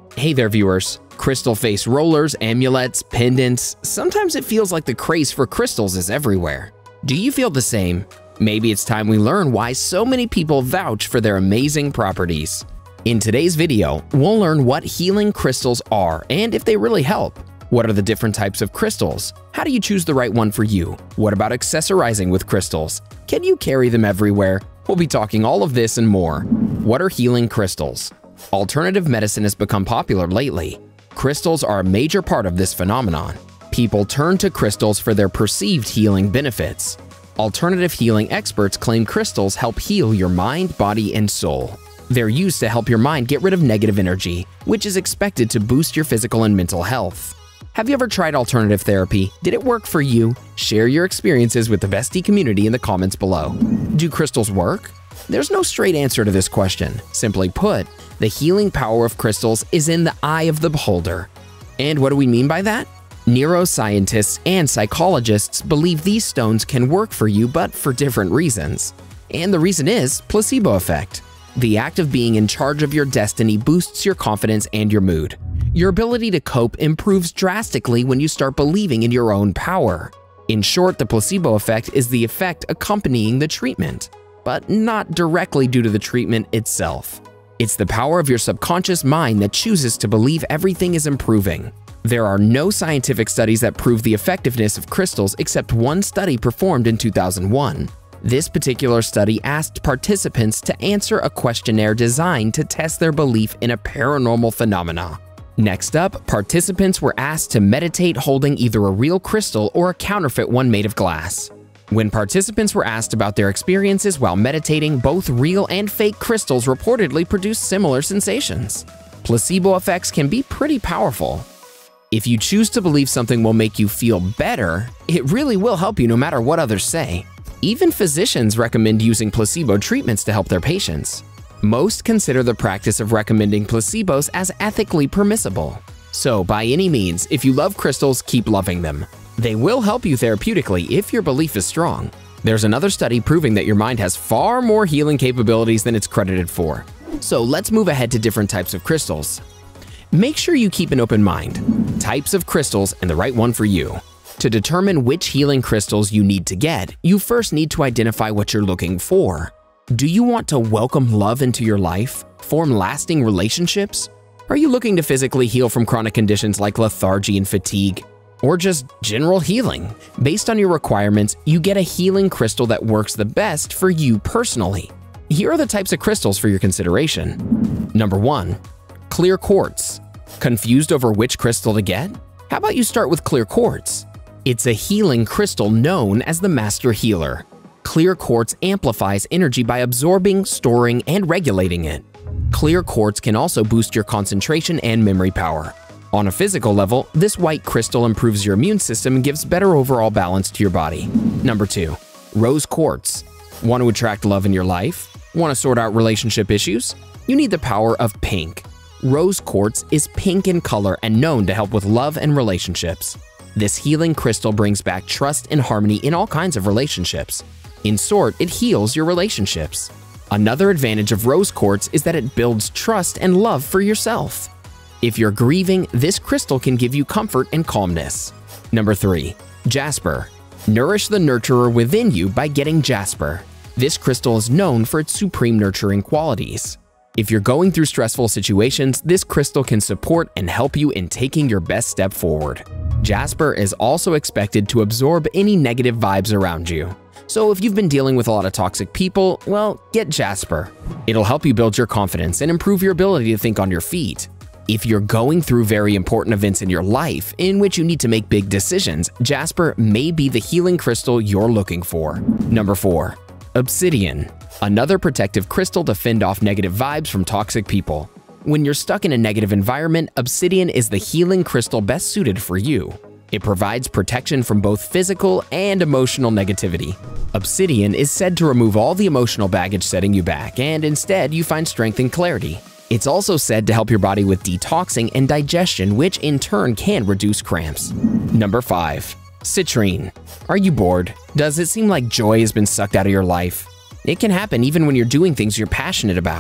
Hey there viewers, crystal face rollers, amulets, pendants, sometimes it feels like the craze for crystals is everywhere. Do you feel the same? Maybe it's time we learn why so many people vouch for their amazing properties. In today's video, we'll learn what healing crystals are and if they really help. What are the different types of crystals? How do you choose the right one for you? What about accessorizing with crystals? Can you carry them everywhere? We'll be talking all of this and more. What are healing crystals? Alternative medicine has become popular lately. Crystals are a major part of this phenomenon. People turn to crystals for their perceived healing benefits. Alternative healing experts claim crystals help heal your mind, body, and soul. They're used to help your mind get rid of negative energy, which is expected to boost your physical and mental health. Have you ever tried alternative therapy? Did it work for you? Share your experiences with the Bestie community in the comments below. Do crystals work? There's no straight answer to this question. Simply put, the healing power of crystals is in the eye of the beholder. And what do we mean by that? Neuroscientists and psychologists believe these stones can work for you, but for different reasons. And the reason is placebo effect. The act of being in charge of your destiny boosts your confidence and your mood. Your ability to cope improves drastically when you start believing in your own power. In short, the placebo effect is the effect accompanying the treatment, but not directly due to the treatment itself. It's the power of your subconscious mind that chooses to believe everything is improving. There are no scientific studies that prove the effectiveness of crystals except one study performed in 2001. This particular study asked participants to answer a questionnaire designed to test their belief in a paranormal phenomena. Next up, participants were asked to meditate holding either a real crystal or a counterfeit one made of glass. When participants were asked about their experiences while meditating, both real and fake crystals reportedly produced similar sensations. Placebo effects can be pretty powerful. If you choose to believe something will make you feel better, it really will help you no matter what others say. Even physicians recommend using placebo treatments to help their patients. Most consider the practice of recommending placebos as ethically permissible. So by any means, if you love crystals, keep loving them. They will help you therapeutically if your belief is strong. There's another study proving that your mind has far more healing capabilities than it's credited for. So let's move ahead to different types of crystals. Make sure you keep an open mind. Types of crystals and the right one for you. To determine which healing crystals you need to get, you first need to identify what you're looking for. Do you want to welcome love into your life? Form lasting relationships? Are you looking to physically heal from chronic conditions like lethargy and fatigue? Or just general healing? Based on your requirements, you get a healing crystal that works the best for you personally. Here are the types of crystals for your consideration. Number 1. Clear quartz. Confused over which crystal to get? How about you start with clear quartz? It's a healing crystal known as the Master Healer. Clear quartz amplifies energy by absorbing, storing, and regulating it. Clear quartz can also boost your concentration and memory power. On a physical level, this white crystal improves your immune system and gives better overall balance to your body. Number 2. Rose quartz. Want to attract love in your life? Want to sort out relationship issues? You need the power of pink. Rose quartz is pink in color and known to help with love and relationships. This healing crystal brings back trust and harmony in all kinds of relationships. In short, it heals your relationships. Another advantage of rose quartz is that it builds trust and love for yourself. If you're grieving, this crystal can give you comfort and calmness. Number 3. Jasper. Nourish the nurturer within you by getting jasper. This crystal is known for its supreme nurturing qualities. If you're going through stressful situations, this crystal can support and help you in taking your best step forward. Jasper is also expected to absorb any negative vibes around you. So if you've been dealing with a lot of toxic people, well, get jasper. It'll help you build your confidence and improve your ability to think on your feet. If you're going through very important events in your life in which you need to make big decisions, jasper may be the healing crystal you're looking for. Number 4. Obsidian. Another protective crystal to fend off negative vibes from toxic people. When you're stuck in a negative environment, obsidian is the healing crystal best suited for you. It provides protection from both physical and emotional negativity. Obsidian is said to remove all the emotional baggage setting you back, and instead you find strength and clarity. It's also said to help your body with detoxing and digestion, which in turn can reduce cramps. Number 5. Citrine. Are you bored? Does it seem like joy has been sucked out of your life? It can happen even when you're doing things you're passionate about.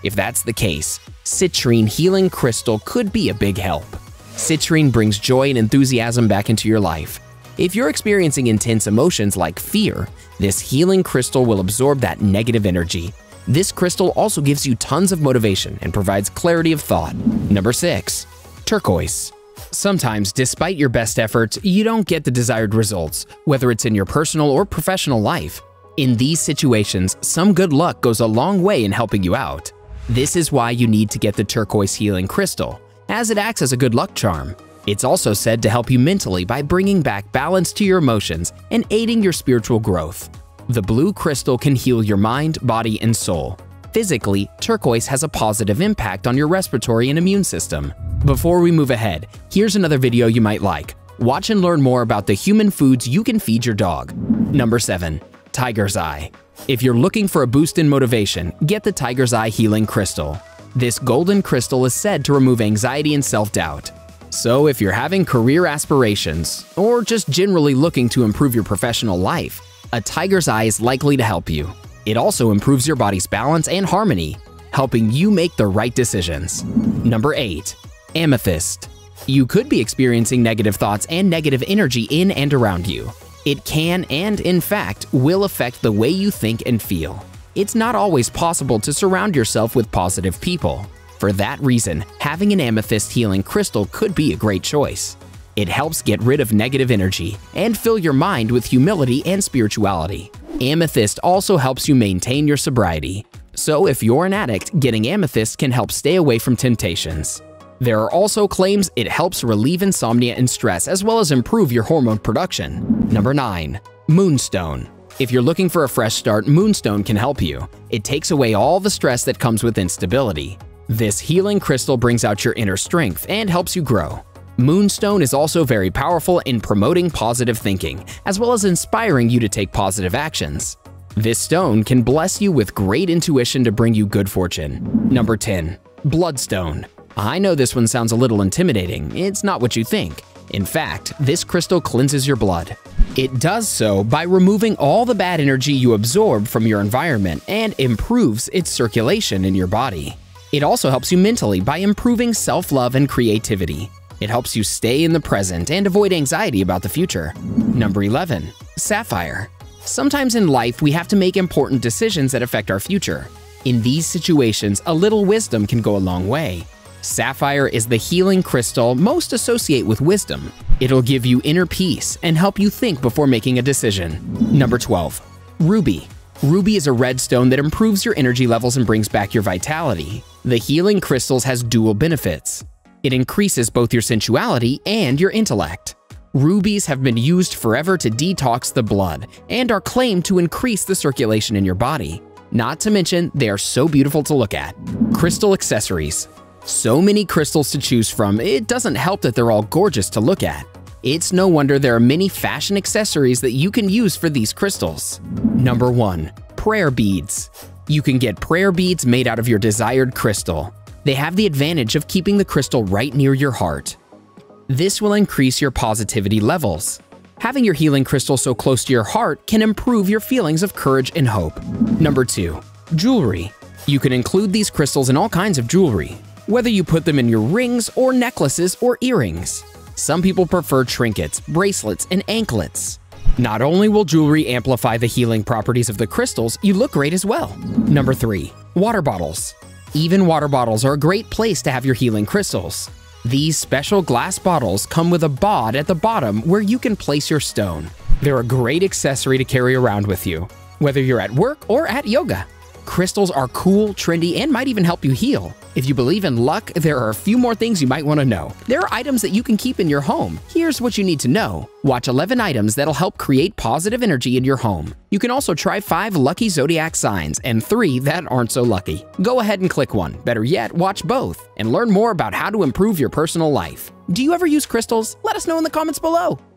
If that's the case, Citrine Healing Crystal could be a big help. Citrine brings joy and enthusiasm back into your life. If you're experiencing intense emotions like fear, this healing crystal will absorb that negative energy. This crystal also gives you tons of motivation and provides clarity of thought. Number 6. Turquoise. Sometimes, despite your best efforts, you don't get the desired results, whether it's in your personal or professional life. In these situations, some good luck goes a long way in helping you out. This is why you need to get the turquoise healing crystal, as it acts as a good luck charm. It's also said to help you mentally by bringing back balance to your emotions and aiding your spiritual growth. The blue crystal can heal your mind, body, and soul. Physically, turquoise has a positive impact on your respiratory and immune system. Before we move ahead, here's another video you might like. Watch and learn more about the human foods you can feed your dog. Number 7. Tiger's Eye. If you're looking for a boost in motivation, get the Tiger's Eye Healing Crystal. This golden crystal is said to remove anxiety and self-doubt. So if you're having career aspirations, or just generally looking to improve your professional life, a Tiger's Eye is likely to help you. It also improves your body's balance and harmony, helping you make the right decisions. Number 8. Amethyst. You could be experiencing negative thoughts and negative energy in and around you. It can and, in fact, will affect the way you think and feel. It's not always possible to surround yourself with positive people. For that reason, having an amethyst healing crystal could be a great choice. It helps get rid of negative energy and fill your mind with humility and spirituality. Amethyst also helps you maintain your sobriety. So if you're an addict, getting amethyst can help stay away from temptations. There are also claims it helps relieve insomnia and stress as well as improve your hormone production. Number 9. Moonstone. If you're looking for a fresh start, Moonstone can help you. It takes away all the stress that comes with instability. This healing crystal brings out your inner strength and helps you grow. Moonstone is also very powerful in promoting positive thinking, as well as inspiring you to take positive actions. This stone can bless you with great intuition to bring you good fortune. Number 10. Bloodstone. I know this one sounds a little intimidating. It's not what you think. In fact, this crystal cleanses your blood. It does so by removing all the bad energy you absorb from your environment and improves its circulation in your body. It also helps you mentally by improving self-love and creativity. It helps you stay in the present and avoid anxiety about the future. Number 11. Sapphire. Sometimes in life, we have to make important decisions that affect our future. In these situations, a little wisdom can go a long way. Sapphire is the healing crystal most associated with wisdom. It'll give you inner peace and help you think before making a decision. Number 12. Ruby. Ruby is a red stone that improves your energy levels and brings back your vitality. The healing crystals has dual benefits. It increases both your sensuality and your intellect. Rubies have been used forever to detox the blood and are claimed to increase the circulation in your body. Not to mention, they are so beautiful to look at. Crystal accessories. So many crystals to choose from, it doesn't help that they're all gorgeous to look at. It's no wonder there are many fashion accessories that you can use for these crystals. Number 1. Prayer beads. You can get prayer beads made out of your desired crystal. They have the advantage of keeping the crystal right near your heart. This will increase your positivity levels. Having your healing crystal so close to your heart can improve your feelings of courage and hope. Number 2. Jewelry. You can include these crystals in all kinds of jewelry, whether you put them in your rings or necklaces or earrings. Some people prefer trinkets, bracelets, and anklets. Not only will jewelry amplify the healing properties of the crystals, you look great as well. Number 3. Water bottles. Even water bottles are a great place to have your healing crystals. These special glass bottles come with a bod at the bottom where you can place your stone. They're a great accessory to carry around with you, whether you're at work or at yoga. Crystals are cool, trendy, and might even help you heal. If you believe in luck, there are a few more things you might want to know. There are items that you can keep in your home. Here's what you need to know. Watch 11 items that'll help create positive energy in your home. You can also try 5 lucky zodiac signs and 3 that aren't so lucky. Go ahead and click one. Better yet, watch both and learn more about how to improve your personal life. Do you ever use crystals? Let us know in the comments below.